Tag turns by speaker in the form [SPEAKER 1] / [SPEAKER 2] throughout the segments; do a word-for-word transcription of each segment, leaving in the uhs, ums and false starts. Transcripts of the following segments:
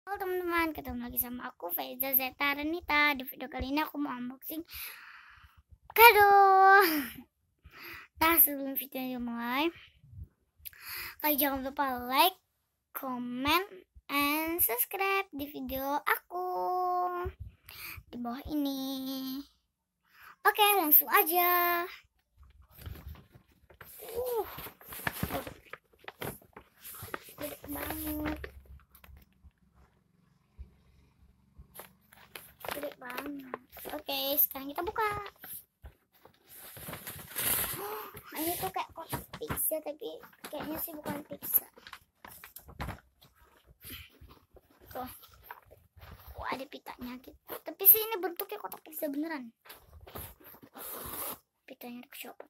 [SPEAKER 1] Halo teman-teman, ketemu lagi sama aku Faiza Zeta Renita. Di video kali ini aku mau unboxing kado. Nah, sebelum videonya mulai, kalian jangan lupa like, comment, and subscribe di video aku di bawah ini. Oke, langsung aja. Uh, gede banget. Gede banget. Oke, sekarang kita buka. Oh, ini tuh kayak kotak pizza, tapi kayaknya sih bukan pizza. Tuh, oh, ada pitanya gitu. Tapi sih ini bentuknya kotak pizza beneran. Pitanya dicopot.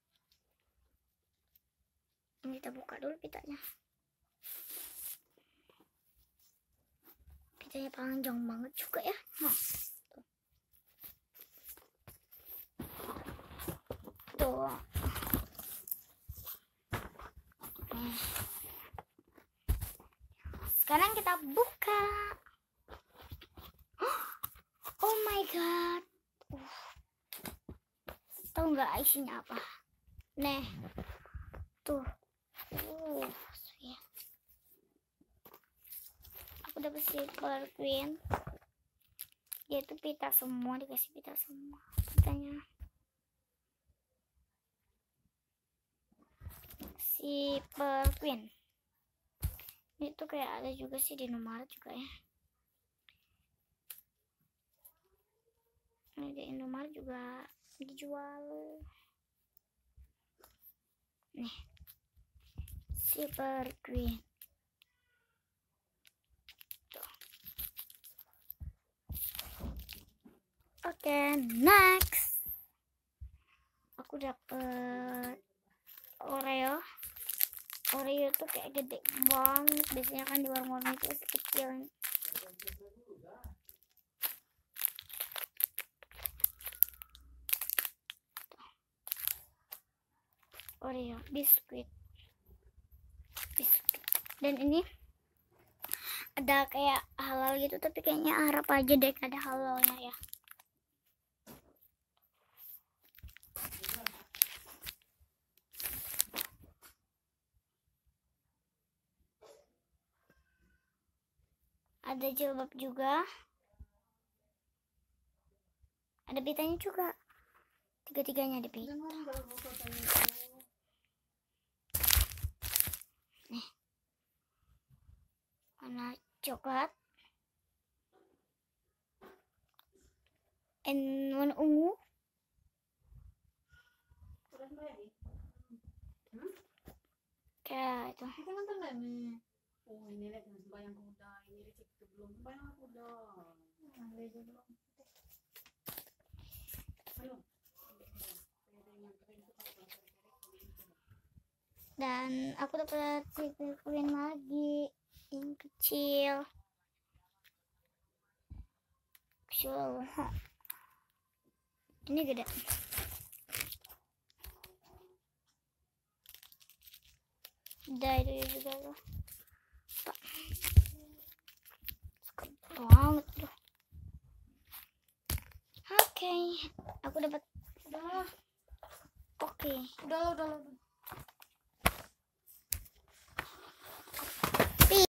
[SPEAKER 1] Ini kita buka dulu pitanya. Pitanya panjang banget juga ya. Nah, tuh. Nih. Sekarang kita buka. Oh my god. Uh. Tahu nggak isinya apa? Nih. Tuh. Uh, ya. Aku dapat Silver Queen. Dia tuh pita semua, dikasih pita semua. Pitanya. Silver Queen. Ini tuh kayak ada juga sih di Indomaret juga ya. Ini di Indomaret juga dijual. Nih. Silver Queen. Tuh. Oke, okay, next. Aku dapet Oreo. Oreo tuh kayak gede banget. Biasanya kan di warung-warung itu kecil. Oreo biskuit. Biskuit. Dan ini ada kayak halal gitu, tapi kayaknya harap aja deh ada halalnya ya. Ada jilbab juga. Ada pitanya juga. Tiga-tiganya ada pita. Nih. Warna coklat. And warna ungu. Kayak itu.
[SPEAKER 2] Oh, ini lihat yang sembayang kuda, ini recek itu belum sembayang kuda.
[SPEAKER 1] Dan aku dapat Silver Queen lagi yang kecil. Kecil. Ini gede. Udah itu juga loh. Suka banget loh. Oke, okay. Aku dapat.
[SPEAKER 2] Udah,
[SPEAKER 1] Oke, okay.
[SPEAKER 2] udah, udah, udah.